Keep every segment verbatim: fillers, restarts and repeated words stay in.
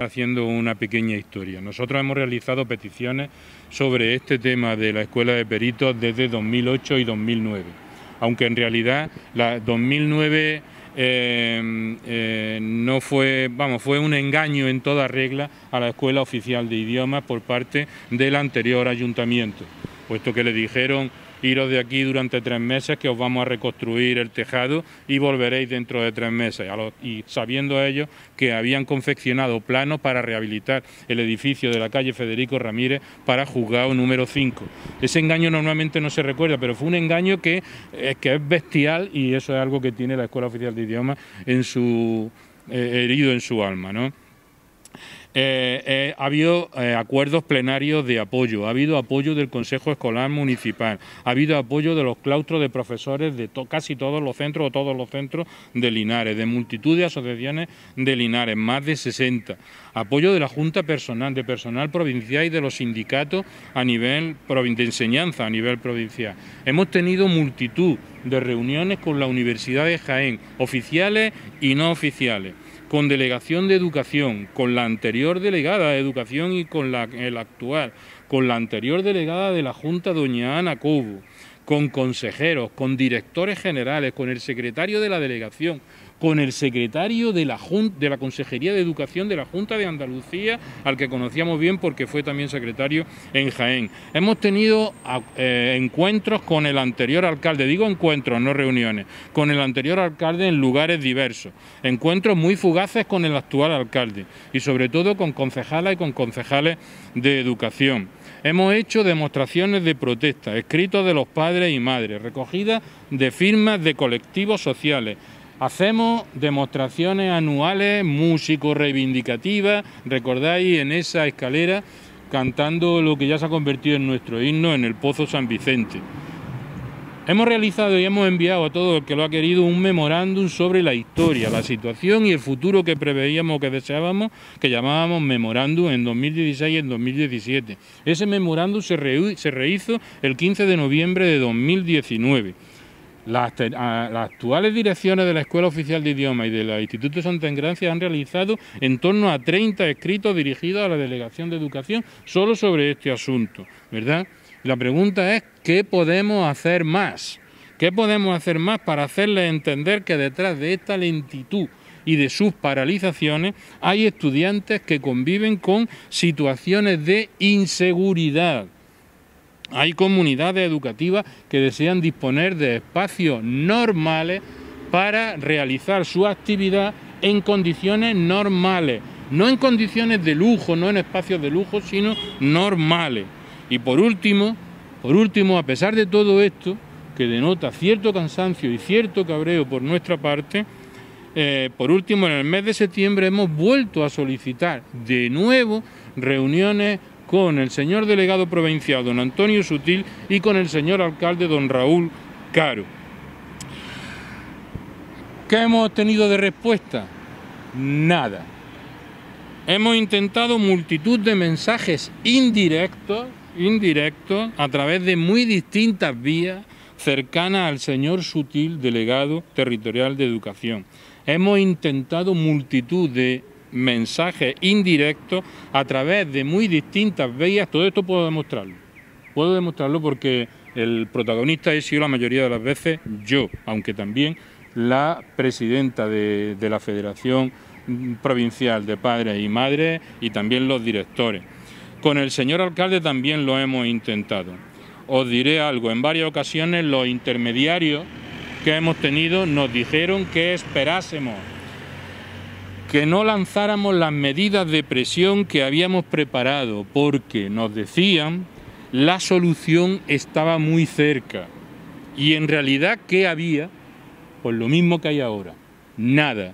haciendo una pequeña historia. Nosotros hemos realizado peticiones sobre este tema de la Escuela de Peritos desde dos mil ocho y dos mil nueve, aunque en realidad la dos mil nueve eh, eh, no fue, vamos, fue un engaño en toda regla a la Escuela Oficial de Idiomas por parte del anterior ayuntamiento, puesto que le dijeron: iros de aquí durante tres meses que os vamos a reconstruir el tejado y volveréis dentro de tres meses. Y sabiendo ellos que habían confeccionado planos para rehabilitar el edificio de la calle Federico Ramírez para juzgado número cinco. Ese engaño normalmente no se recuerda, pero fue un engaño que, eh, que es bestial, y eso es algo que tiene la Escuela Oficial de Idiomas en su, eh, herido en su alma, ¿no? Eh, eh, ha habido eh, acuerdos plenarios de apoyo, ha habido apoyo del Consejo Escolar Municipal, ha habido apoyo de los claustros de profesores de to casi todos los centros o todos los centros de Linares, de multitud de asociaciones de Linares, más de sesenta, apoyo de la Junta personal, de personal provincial y de los sindicatos a nivel de enseñanza a nivel provincial. Hemos tenido multitud de reuniones con la Universidad de Jaén, oficiales y no oficiales, con delegación de educación, con la anterior delegada de educación y con la el actual, con la anterior delegada de la Junta, doña Ana Cobo, con consejeros, con directores generales, con el secretario de la delegación, con el secretario de la, Junta, de la Consejería de Educación de la Junta de Andalucía, al que conocíamos bien porque fue también secretario en Jaén. Hemos tenido eh, encuentros con el anterior alcalde, digo encuentros, no reuniones, con el anterior alcalde en lugares diversos, encuentros muy fugaces con el actual alcalde y sobre todo con concejalas y con concejales de educación. Hemos hecho demostraciones de protesta, escritos de los padres y madres, recogidas de firmas de colectivos sociales. Hacemos demostraciones anuales, músico-reivindicativas, recordáis, en esa escalera, cantando lo que ya se ha convertido en nuestro himno, en el Pozo San Vicente. Hemos realizado y hemos enviado a todo el que lo ha querido un memorándum sobre la historia, la situación y el futuro que preveíamos, que deseábamos, que llamábamos memorándum en dos mil dieciséis y en dos mil diecisiete. Ese memorándum se, re, se rehizo el quince de noviembre de dos mil diecinueve. Las, las actuales direcciones de la Escuela Oficial de Idiomas y del Instituto Santa Engracia han realizado en torno a treinta escritos dirigidos a la Delegación de Educación solo sobre este asunto, ¿verdad? La pregunta es, ¿qué podemos hacer más? ¿Qué podemos hacer más para hacerles entender que detrás de esta lentitud y de sus paralizaciones hay estudiantes que conviven con situaciones de inseguridad? Hay comunidades educativas que desean disponer de espacios normales para realizar su actividad en condiciones normales, no en condiciones de lujo, no en espacios de lujo, sino normales. Y por último, por último, a pesar de todo esto, que denota cierto cansancio y cierto cabreo por nuestra parte, eh, por último, en el mes de septiembre hemos vuelto a solicitar de nuevo reuniones con el señor delegado provincial, don Antonio Sutil, y con el señor alcalde, don Raúl Caro. ¿Qué hemos obtenido de respuesta? Nada. Hemos intentado multitud de mensajes indirectos, indirectos, a través de muy distintas vías cercanas al señor Sutil, delegado territorial de educación. Hemos intentado multitud de mensajes indirectos a través de muy distintas vías. Todo esto puedo demostrarlo. Puedo demostrarlo porque el protagonista he sido la mayoría de las veces yo, aunque también la presidenta de, de la Federación Provincial de Padres y Madres y también los directores. Con el señor alcalde también lo hemos intentado. Os diré algo, en varias ocasiones los intermediarios que hemos tenido nos dijeron que esperásemos, que no lanzáramos las medidas de presión que habíamos preparado, porque nos decían la solución estaba muy cerca. Y en realidad, ¿qué había? Pues lo mismo que hay ahora, nada.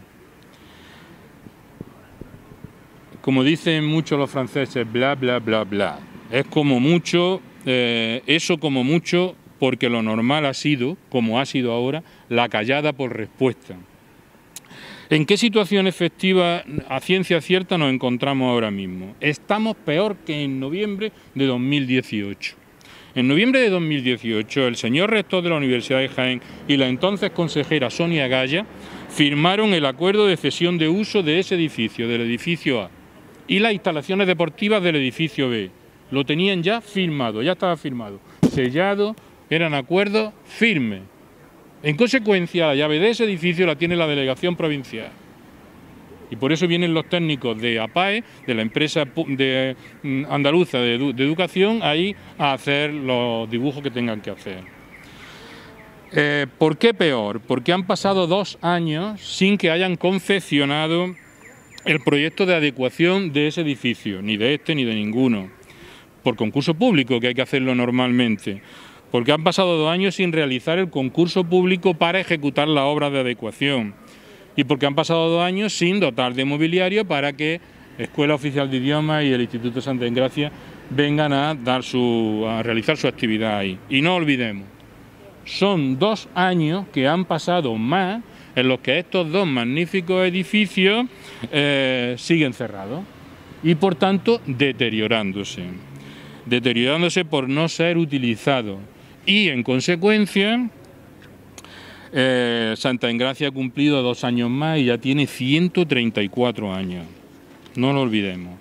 Como dicen muchos los franceses, bla, bla, bla, bla. Es como mucho, eh, eso como mucho, porque lo normal ha sido, como ha sido ahora, la callada por respuesta. ¿En qué situación efectiva a ciencia cierta nos encontramos ahora mismo? Estamos peor que en noviembre de dos mil dieciocho. En noviembre de dos mil dieciocho, el señor rector de la Universidad de Jaén y la entonces consejera Sonia Gaya firmaron el acuerdo de cesión de uso de ese edificio, del edificio A. y las instalaciones deportivas del edificio B. Lo tenían ya firmado, ya estaba firmado, sellado, eran acuerdos firmes. En consecuencia, la llave de ese edificio la tiene la delegación provincial. Y por eso vienen los técnicos de APAE, de la empresa de, de, andaluza de, de educación, ahí a hacer los dibujos que tengan que hacer. Eh, ¿Por qué peor? Porque han pasado dos años sin que hayan confeccionado el proyecto de adecuación de ese edificio, ni de este ni de ninguno, por concurso público, que hay que hacerlo normalmente. Porque han pasado dos años sin realizar el concurso público para ejecutar la obra de adecuación. Y porque han pasado dos años sin dotar de mobiliario para que Escuela Oficial de Idiomas y el Instituto Santa Engracia vengan a, dar su, a realizar su actividad ahí. Y no olvidemos, son dos años que han pasado más en los que estos dos magníficos edificios eh, siguen cerrados y por tanto deteriorándose. Deteriorándose por no ser utilizados. Y en consecuencia... Eh, Santa Engracia ha cumplido dos años más y ya tiene ciento treinta y cuatro años, no lo olvidemos.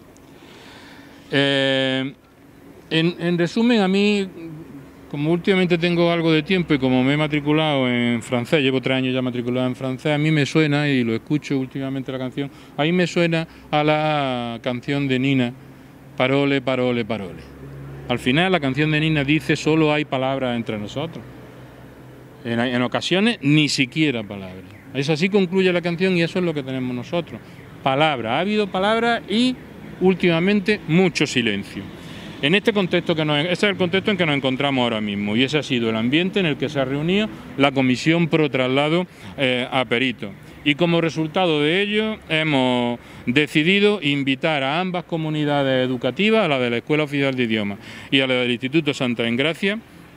Eh, en, en resumen, a mí, como últimamente tengo algo de tiempo y como me he matriculado en francés, llevo tres años ya matriculado en francés, a mí me suena, y lo escucho últimamente la canción, a mí me suena a la canción de Nina, Parole, parole, parole. Al final la canción de Nina dice, solo hay palabras entre nosotros. En, en ocasiones ni siquiera palabras. Eso así concluye la canción y eso es lo que tenemos nosotros. Palabras, ha habido palabras y últimamente mucho silencio. En este contexto, que nos, ese es el contexto en que nos encontramos ahora mismo y ese ha sido el ambiente en el que se ha reunido la Comisión Pro Traslado eh, a Peritos. Y como resultado de ello hemos decidido invitar a ambas comunidades educativas, a la de la Escuela Oficial de Idiomas y a la del Instituto Santa Engracia,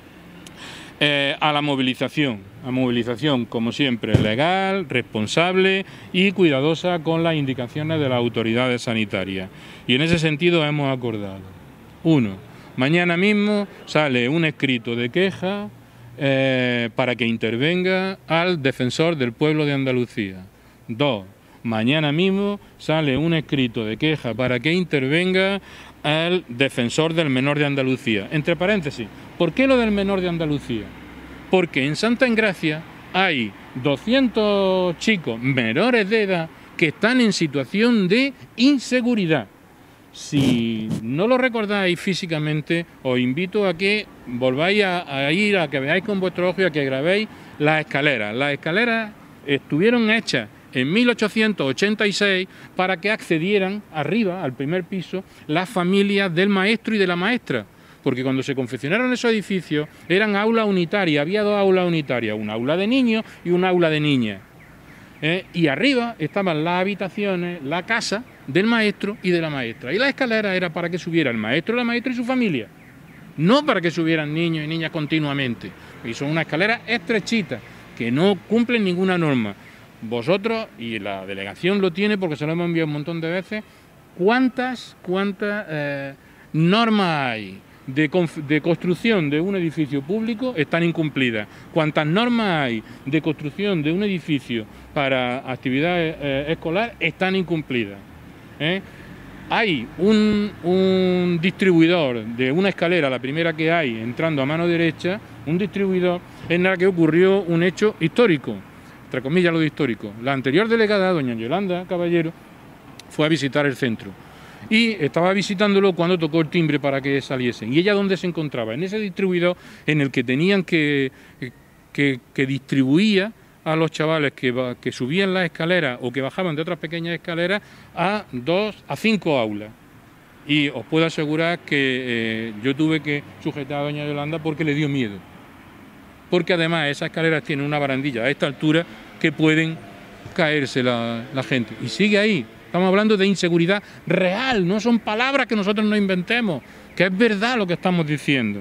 Eh, a la movilización, a movilización como siempre legal, responsable y cuidadosa con las indicaciones de las autoridades sanitarias. Y en ese sentido hemos acordado, uno, mañana mismo sale un escrito de queja eh, para que intervenga al defensor del pueblo de Andalucía. Dos, mañana mismo sale un escrito de queja para que intervenga al defensor del menor de Andalucía. Entre paréntesis, ¿por qué lo del menor de Andalucía? Porque en Santa Engracia hay doscientos chicos menores de edad que están en situación de inseguridad. Si no lo recordáis físicamente, os invito a que volváis a, a ir, a que veáis con vuestro ojo y a que grabéis las escaleras. Las escaleras estuvieron hechas en mil ochocientos ochenta y seis para que accedieran arriba, al primer piso, las familias del maestro y de la maestra. Porque cuando se confeccionaron esos edificios eran aulas unitarias, había dos aulas unitarias, un aula de niños y un aula de niñas. ¿Eh? Y arriba estaban las habitaciones, la casa del maestro y de la maestra. Y la escalera era para que subiera el maestro, la maestra y su familia. No para que subieran niños y niñas continuamente. Y son unas escaleras estrechitas que no cumplen ninguna norma. Vosotros, y la delegación lo tiene porque se lo hemos enviado un montón de veces, ¿cuántas, cuántas eh, normas hay de, de construcción de un edificio público están incumplidas? ¿Cuántas normas hay de construcción de un edificio para actividades eh, escolar están incumplidas? ¿Eh? Hay un, un distribuidor de una escalera, la primera que hay, entrando a mano derecha, un distribuidor en la que ocurrió un hecho histórico, entre comillas lo de histórico. La anterior delegada, doña Yolanda Caballero, fue a visitar el centro y estaba visitándolo cuando tocó el timbre para que saliesen. ¿Y ella dónde se encontraba? En ese distribuidor en el que tenían que, que, que distribuía a los chavales que, que subían las escaleras o que bajaban de otras pequeñas escaleras a dos, a cinco aulas. Y os puedo asegurar que eh, yo tuve que sujetar a doña Yolanda porque le dio miedo. Porque además esas escaleras tienen una barandilla a esta altura que pueden caerse la, la gente. Y sigue ahí. Estamos hablando de inseguridad real, no son palabras que nosotros nos inventemos, que es verdad lo que estamos diciendo.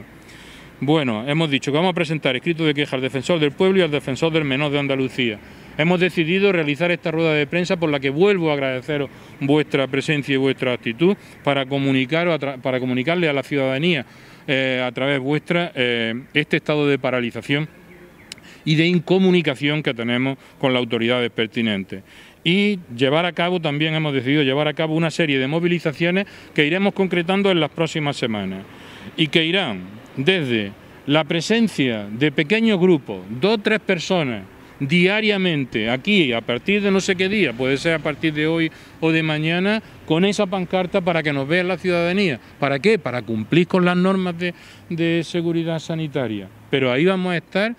Bueno, hemos dicho que vamos a presentar escrito de queja al defensor del pueblo y al defensor del menor de Andalucía. Hemos decidido realizar esta rueda de prensa por la que vuelvo a agradeceros vuestra presencia y vuestra actitud para, comunicar, para comunicarle a la ciudadanía eh, a través vuestra eh, este estado de paralización y de incomunicación que tenemos con las autoridades pertinentes. y llevar a cabo, también hemos decidido llevar a cabo una serie de movilizaciones que iremos concretando en las próximas semanas y que irán desde la presencia de pequeños grupos, dos o tres personas, diariamente, aquí, a partir de no sé qué día, puede ser a partir de hoy o de mañana, con esa pancarta para que nos vea la ciudadanía. ¿Para qué? Para cumplir con las normas de, de seguridad sanitaria. Pero ahí vamos a estar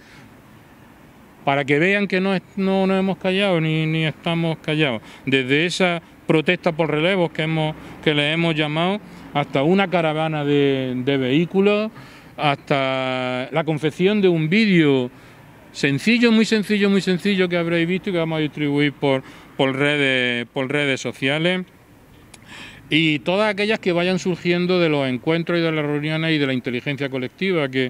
para que vean que no, no nos hemos callado ni, ni estamos callados. Desde esa protesta por relevos que, hemos, que le hemos llamado, hasta una caravana de, de vehículos, hasta la confección de un vídeo sencillo, muy sencillo, muy sencillo que habréis visto y que vamos a distribuir por, por, redes, por redes sociales, y todas aquellas que vayan surgiendo de los encuentros y de las reuniones y de la inteligencia colectiva que,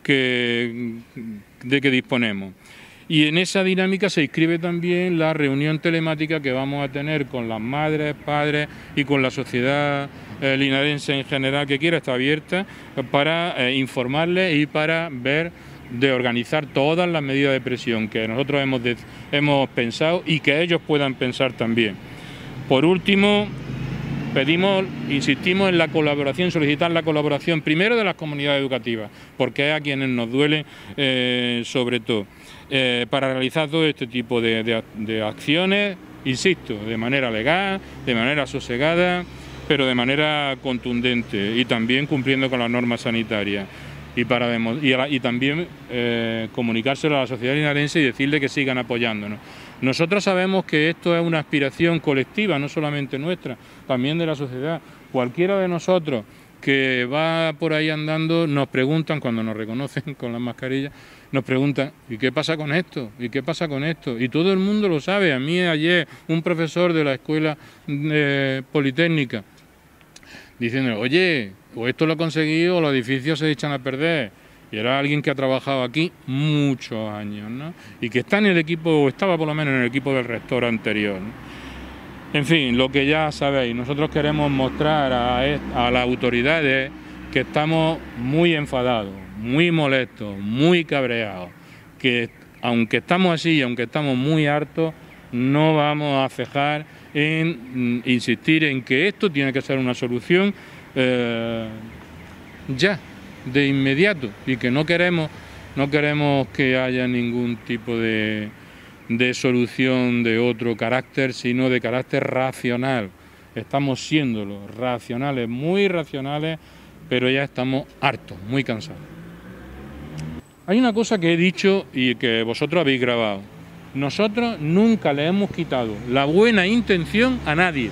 que, de que disponemos. Y en esa dinámica se inscribe también la reunión telemática que vamos a tener con las madres, padres y con la sociedad eh, linarense en general que quiera, está abierta para eh, informarles y para ver de organizar todas las medidas de presión que nosotros hemos, de, hemos pensado y que ellos puedan pensar también. Por último, pedimos, insistimos en la colaboración, solicitar la colaboración primero de las comunidades educativas, porque es a quienes nos duele eh, sobre todo, eh, para realizar todo este tipo de, de, de acciones, insisto, de manera legal, de manera sosegada, pero de manera contundente y también cumpliendo con las normas sanitarias. Y, para, y, y también eh, comunicárselo a la sociedad linarense y decirle que sigan apoyándonos. Nosotros sabemos que esto es una aspiración colectiva, no solamente nuestra, también de la sociedad. Cualquiera de nosotros que va por ahí andando nos preguntan, cuando nos reconocen con las mascarillas, nos preguntan, ¿y qué pasa con esto? ¿Y qué pasa con esto? Y todo el mundo lo sabe. A mí ayer un profesor de la escuela eh, politécnica diciendo, oye, o esto lo he conseguido o los edificios se echan a perder. Y era alguien que ha trabajado aquí muchos años, ¿no? Y que está en el equipo, o estaba por lo menos en el equipo del rector anterior, ¿no? En fin, lo que ya sabéis, nosotros queremos mostrar a, a las autoridades que estamos muy enfadados, muy molestos, muy cabreados, que aunque estamos así, aunque estamos muy hartos, no vamos a cejar en insistir en que esto tiene que ser una solución eh, ya, de inmediato, y que no queremos, no queremos que haya ningún tipo de, de solución de otro carácter, sino de carácter racional. Estamos siéndolo, racionales, muy racionales, pero ya estamos hartos, muy cansados. Hay una cosa que he dicho y que vosotros habéis grabado. Nosotros nunca le hemos quitado la buena intención a nadie.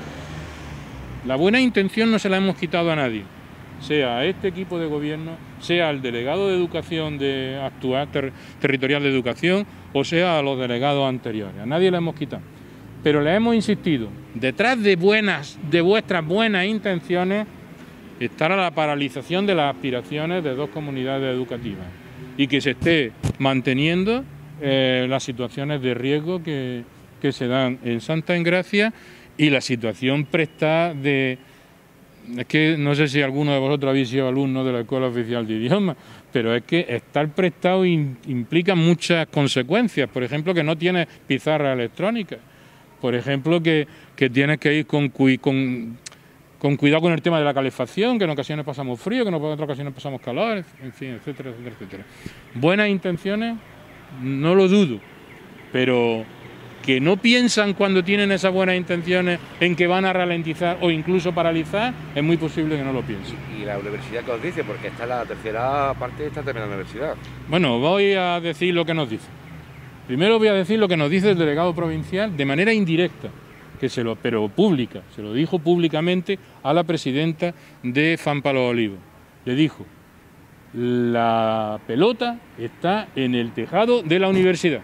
La buena intención no se la hemos quitado a nadie, sea a este equipo de gobierno, sea al delegado de educación de actual ter, territorial de educación, o sea a los delegados anteriores. A nadie le hemos quitado. Pero le hemos insistido, detrás de buenas, de vuestras buenas intenciones, estará la paralización de las aspiraciones de dos comunidades educativas y que se esté manteniendo Eh, las situaciones de riesgo que, que se dan en Santa Engracia y la situación prestada de... Es que no sé si alguno de vosotros habéis sido alumno de la Escuela Oficial de Idiomas, pero es que estar prestado in, implica muchas consecuencias. Por ejemplo, que no tienes pizarra electrónica. Por ejemplo, que, que tienes que ir con, con, con cuidado con el tema de la calefacción, que en ocasiones pasamos frío, que en otras ocasiones pasamos calor, en fin, etcétera, etcétera, etcétera. Buenas intenciones, no lo dudo, pero que no piensan cuando tienen esas buenas intenciones en que van a ralentizar o incluso paralizar, es muy posible que no lo piensen. ¿Y la universidad qué os dice? Porque esta es la tercera parte de esta terminal universidad. Bueno, voy a decir lo que nos dice. Primero voy a decir lo que nos dice el delegado provincial de manera indirecta, que se lo, pero pública, se lo dijo públicamente a la presidenta de Fan Palos Olivos. Le dijo: la pelota está en el tejado de la universidad.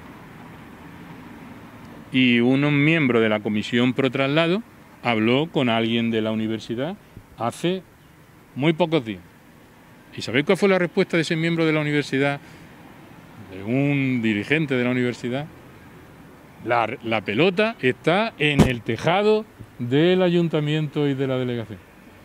Y un miembro de la comisión pro traslado habló con alguien de la universidad hace muy pocos días. ¿Y sabéis cuál fue la respuesta de ese miembro de la universidad, de un dirigente de la universidad? La, la pelota está en el tejado del ayuntamiento y de la delegación.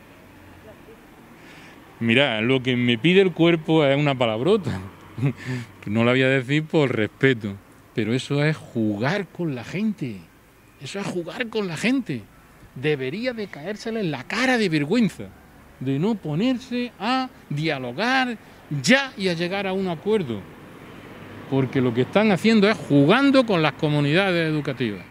Mirá, lo que me pide el cuerpo es una palabrota. No la voy a decir por respeto, pero eso es jugar con la gente. Eso es jugar con la gente. Debería de caérsele en la cara de vergüenza, de no ponerse a dialogar ya y a llegar a un acuerdo. Porque lo que están haciendo es jugando con las comunidades educativas.